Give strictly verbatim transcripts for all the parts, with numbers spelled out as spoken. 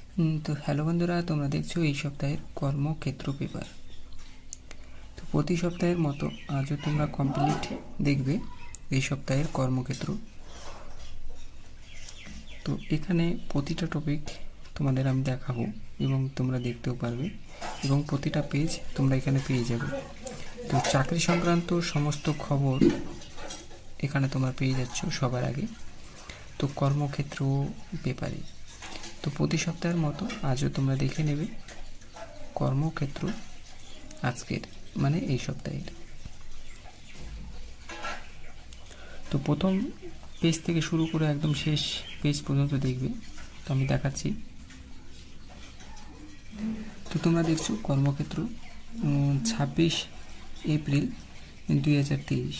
তো হ্যালো বন্ধুরা, তোমরা দেখছো এই সপ্তাহের কর্মক্ষেত্র পেপার। তো প্রতি সপ্তাহের মতো আজও তোমরা কমপ্লিট দেখবে এই সপ্তাহের কর্মক্ষেত্র। তো এখানে প্রতিটা টপিক তোমাদের আমি দেখাবো এবং তোমরা দেখতেও পারবে, এবং প্রতিটা পেজ তোমরা এখানে পেয়ে যাবে। তো চাকরি সংক্রান্ত সমস্ত খবর এখানে তোমরা পেয়ে যাচ্ছ সবার আগে, তো কর্মক্ষেত্র পেপারে। তো প্রতি সপ্তাহের মতো আজও তোমরা দেখে নেবে কর্মক্ষেত্র আজকের, মানে এই সপ্তাহের। তো প্রথম পেজ থেকে শুরু করে একদম শেষ পেজ পর্যন্ত দেখবে। তো আমি দেখাচ্ছি। তো তোমরা দেখছো কর্মক্ষেত্র ছাব্বিশ এপ্রিল দুই হাজার তেইশ।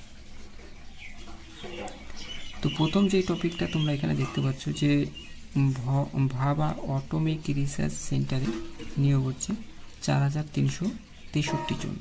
তো প্রথম যে টপিকটা তোমরা এখানে দেখতে পাচ্ছ যে ভাবা অটোমিক রিসার্চ সেন্টারে নিয়োগ হচ্ছে চার হাজার তিনশো তেষট্টি জন।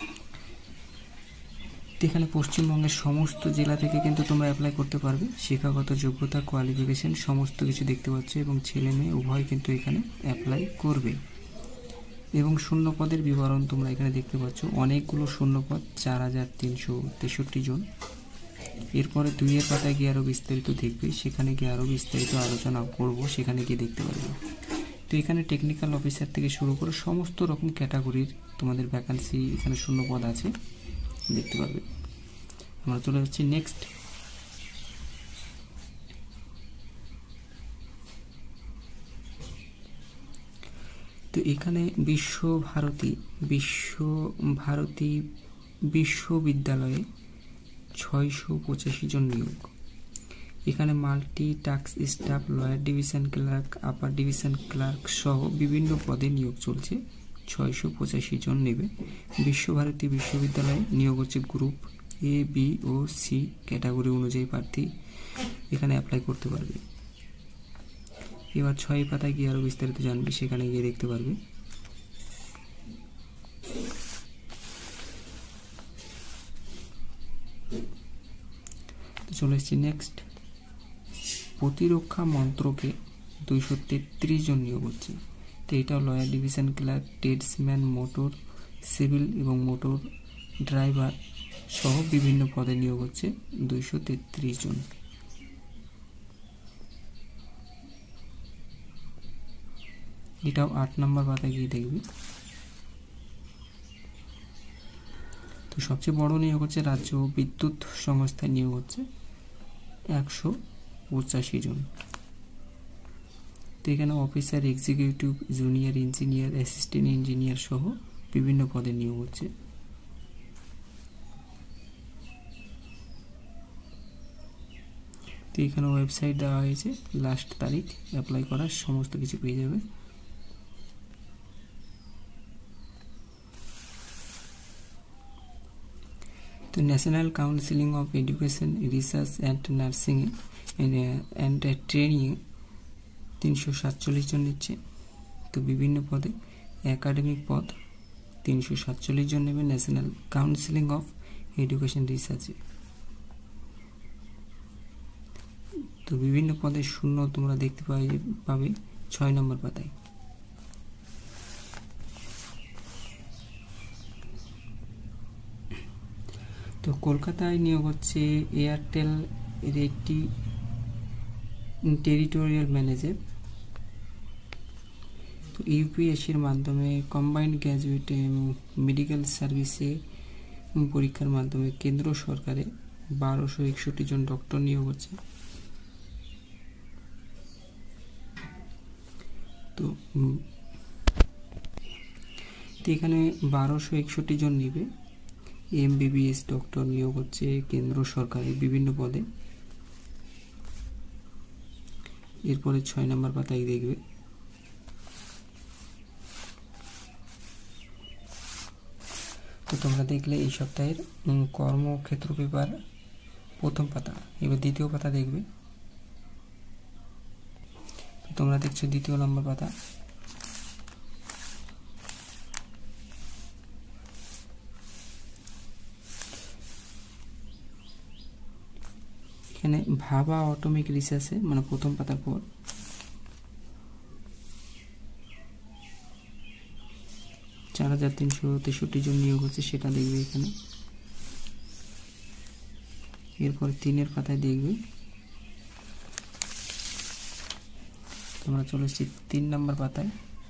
এখানে পশ্চিমবঙ্গের সমস্ত জেলা থেকে কিন্তু তোমরা অ্যাপ্লাই করতে পারবে। শিক্ষাগত যোগ্যতা, কোয়ালিফিকেশন সমস্ত কিছু দেখতে পাচ্ছ, এবং ছেলে মেয়ে উভয় কিন্তু এখানে অ্যাপ্লাই করবে। এবং শূন্যপদের বিবরণ তোমরা এখানে দেখতে পাচ্ছ, অনেকগুলো শূন্যপদ, চার হাজার তিনশো তেষট্টি জন। এরপরে দুইয়ের পাতায় গিয়ে আরও বিস্তারিত দেখবে, সেখানে গিয়ে আরও বিস্তারিত আলোচনা করব, সেখানে গিয়ে দেখতে পারবে। তো এখানে টেকনিক্যাল অফিসার থেকে শুরু করে সমস্ত রকম ক্যাটাগরির তোমাদের ভ্যাকান্সি এখানে শূন্যপদ আছে, দেখতে পারবে। আমরা চলে যাচ্ছি নেক্সট। তো এখানে বিশ্বভারতী বিশ্বভারতী বিশ্ববিদ্যালয়ে ছয়শো পঁচাশি জন নিয়োগ। এখানে multi task staff, lower division clerk, upper division clerk সহ বিভিন্ন পদে নিয়োগ চলছে। ছয়শো পঁচাশি জন নেবে। বিশ্বভারতী বিশ্ববিদ্যালয়ে নিয়োগ হচ্ছে গ্রুপ এ, বি ও সি ক্যাটাগরি অনুযায়ী প্রার্থী এখানে অ্যাপ্লাই করতে পারবে। এবার ছয় পাতায় গিয়ে আরও বিস্তারিত জানবে, সেখানে গিয়ে দেখতে পারবে। তো চলে এসেছি নেক্সট। প্রতিরক্ষা মন্ত্রকে দুইশো তেত্রিশ জন নিয়োগ হচ্ছে। তো এটাও lower division clerk, tradesman, motor, civil এবং মোটর ড্রাইভার সহ বিভিন্ন পদে নিয়োগ হচ্ছে দুইশো তেত্রিশ জন। এটাও আট নম্বর পাতায় গিয়ে দেখবে। তো সবচেয়ে বড় নিয়োগ হচ্ছে রাজ্য বিদ্যুৎ সংস্থায় নিয়োগ হচ্ছে একশো পঁচাশি জন। তো এখানে officer, executive, junior engineer, assistant engineer সহ বিভিন্ন পদে নিয়োগ হচ্ছে। তো এখানে ওয়েবসাইট দেওয়া হয়েছে, লাস্ট তারিখ অ্যাপ্লাই করার সমস্ত কিছু পেয়ে যাবে। তো national counselling of education, research and nursing and training তিনশো সাতচল্লিশ জন নিচ্ছে। তো বিভিন্ন পদে একাডেমিক পদ তিনশো সাতচল্লিশ জন নেবে ন্যাশনাল কাউন্সিলিং অফ এডুকেশন রিসার্চে। তো বিভিন্ন পদে শূন্য তোমরা দেখতে পাবে ছয় নম্বর পাতায়। তো কলকাতায় নিয়োগ হচ্ছে এয়ারটেল এর একটি টেরিটোরিয়াল ম্যানেজার। তো ইউপিএসসির মাধ্যমে কম্বাইন্ড গ্র্যাজুয়েট মেডিকেল সার্ভিসে পরীক্ষার মাধ্যমে কেন্দ্র সরকারে বারোশো একষট্টি জন ডক্টর নিয়োগ হচ্ছে। তো এখানে বারোশো একষট্টি জন নেবে। এমবিবিএস ডক্টর নিয়োগ হচ্ছে কেন্দ্র সরকারের বিভিন্ন পদে। এরপরে ছয় নম্বর পাতায় দেখবে। তো তোমরা দেখলে এই সপ্তাহের কর্মক্ষেত্র পেপার প্রথম পাতা। এবার দ্বিতীয় পাতা দেখবে। তোমরা দেখছো দ্বিতীয় নম্বর পাতা। এখানে ভাবা অটোমিক রিসার্চে, মানে প্রথম পাতার পর চার হাজার তিনশো তেষট্টি জন নিয়োগ হচ্ছে সেটা দেখবে এখানে। এরপর তিনের পাতায় দেখবে, তোমরা চলে এসেছি তিন নম্বর পাতায়।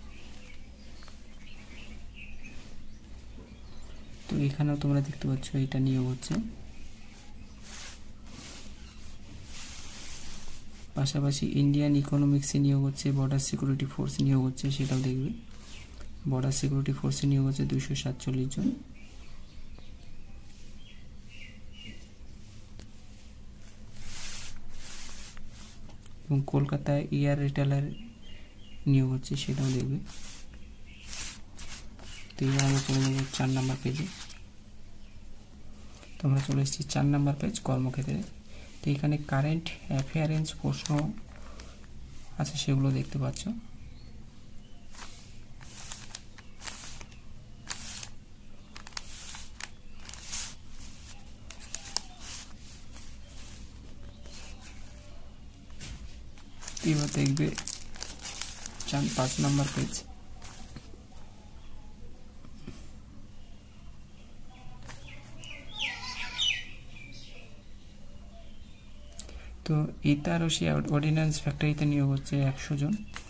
তো এখানেও তোমরা দেখতে পাচ্ছ এটা নিয়োগ হচ্ছে। পাশাপাশি ইন্ডিয়ান ইকোনমিক্সে নিয়োগ হচ্ছে, বর্ডার সিকিউরিটি ফোর্স নিয়োগ হচ্ছে সেটাও দেখবে। বর্ডার সিকিউরিটি ফোর্সে নিয়োগ হচ্ছে দুইশো সাতচল্লিশ জন। এবং কলকাতায় এয়ার রিটেলার নিয়োগ হচ্ছে সেটাও দেখবে। তো এবার আমরা চলে যাবো চার নাম্বার পেজে। তোমরা চলে এসেছি চার নাম্বার পেজ কর্মক্ষেত্রে। তো এখানে কারেন্ট অ্যাফেয়ারেন্স প্রশ্ন আছে সেগুলো দেখতে পাচ্ছ। এবার দেখবে চার পাঁচ নাম্বার পেজ। তো ইতারসি অর্ডিন্যান্স ফ্যাক্টরিতে নিয়োগ হচ্ছে একশো জন।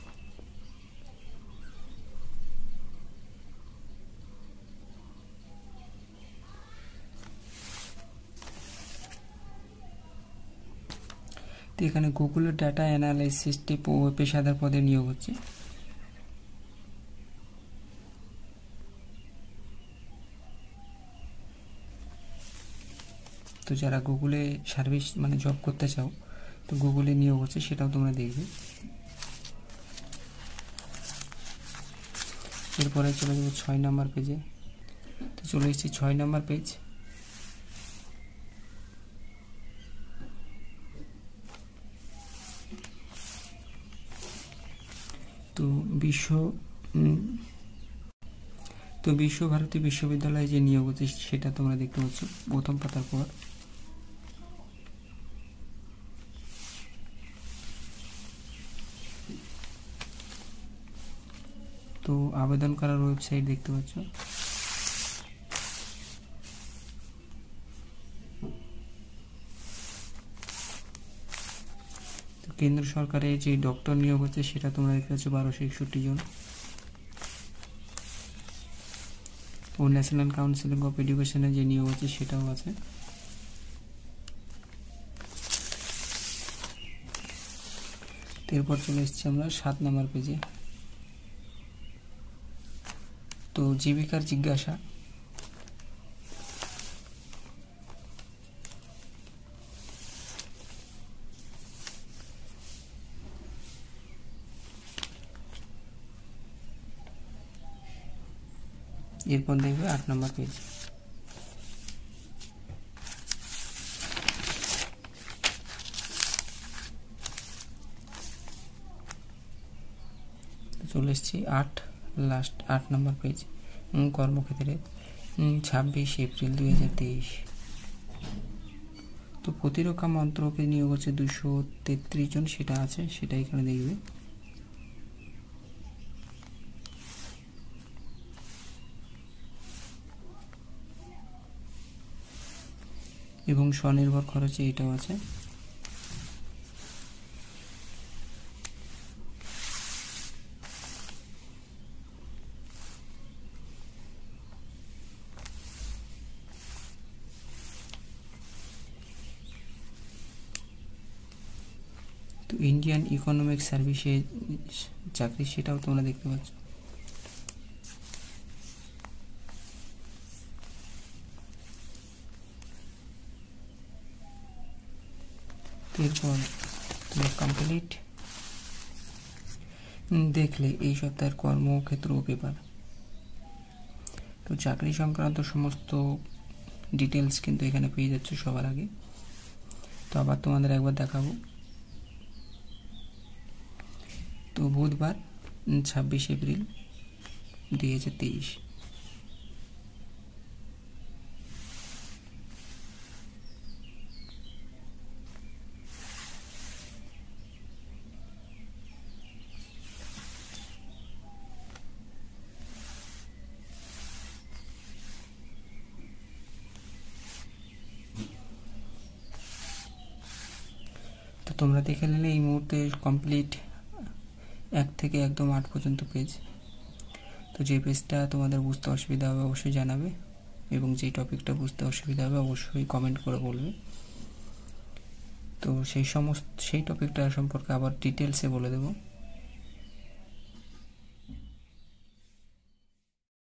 তো এখানে গুগলের ডাটা অ্যানালাইসিস পেশাদার পদে নিয়োগ হচ্ছে। তো যারা গুগলে সার্ভিস মানে জব করতে চাও, তো গুগলে নিয়োগ হচ্ছে সেটাও তোমরা দেখবে। এরপরে চলে যাবো ছয় নাম্বার পেজে। তো চলে এসেছি ছয় নাম্বার পেজ। তো বিশ্ব তো বিশ্বভারতী বিশ্ববিদ্যালয়ে যে নিয়োগ হচ্ছে সেটা তোমরা দেখতে পাচ্ছ প্রথম পাতার পর। তো আবেদন করার ওয়েবসাইট দেখতে পাচ্ছ। তো কেন্দ্র সরকারের যে ডক্টর নিয়োগ হচ্ছে সেটা তোমরা দেখতে পাচ্ছ বারোশো একষট্টি জন। ও ন্যাশনাল কাউন্সিল অফ এডুকেশনের যে নিয়োগ হচ্ছে সেটাও আছে। এরপর চলে এসেছি আমরা সাত নাম্বার পেজে। তো জীবিকার জিজ্ঞাসা। এরপর দেখবে আট নম্বর পেজ। চলে এসেছি আট লাস্ট আট নম্বর পেজ কর্মক্ষেত্রে ছাব্বিশ এপ্রিল দুই হাজার তেইশ। তো প্রতিরক্ষা মন্ত্রকে নিয়োগ হচ্ছে দুশো তেত্রিশ জন, সেটা আছে, সেটা এখানে দেখবে। এবং স্বনির্ভর খরচে এটাও আছে। তো ইন্ডিয়ান ইকোনমিক সার্ভিসে চাকরি সেটাও তোমরা দেখতে পাচ্ছ। এরপর তুমি কমপ্লিট দেখলে এই সপ্তাহের কর্মক্ষেত্র পেপার। তো চাকরি সংক্রান্ত সমস্ত ডিটেলস কিন্তু এখানে পেয়ে যাচ্ছে সবার আগে। তো আবার তোমাদের একবার দেখাবো। তো বুধবার ছাব্বিশ এপ্রিল দুই হাজার তেইশ। তোমরা দেখে নিলে এই মুহূর্তে কমপ্লিট এক থেকে একদম আট পর্যন্ত পেজ। তো যে পেজটা তোমাদের বুঝতে অসুবিধা হবে অবশ্যই জানাবে, এবং যে টপিকটা বুঝতে অসুবিধা হবে অবশ্যই কমেন্ট করে বলবে। তো সেই সমস্ত সেই টপিকটা সম্পর্কে আবার ডিটেলসে বলে দেবো।